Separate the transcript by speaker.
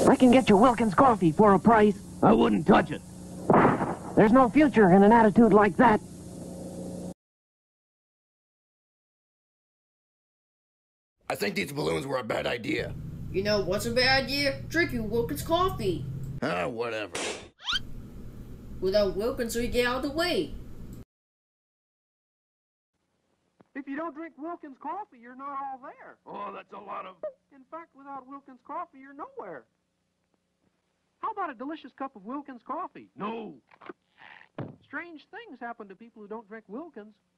Speaker 1: I can get you Wilkins coffee for a price.
Speaker 2: I wouldn't touch it.
Speaker 1: There's no future in an attitude like that.
Speaker 3: I think these balloons were a bad idea.
Speaker 4: You know what's a bad idea? Drinking Wilkins coffee.
Speaker 3: Ah, whatever.
Speaker 4: Without Wilkins, so you get out of the way.
Speaker 1: If you don't drink Wilkins coffee, you're not all there.
Speaker 2: Oh, that's a lot of...
Speaker 1: In fact, without Wilkins coffee, you're nowhere. How about a delicious cup of Wilkins coffee?
Speaker 2: No.
Speaker 1: Strange things happen to people who don't drink Wilkins.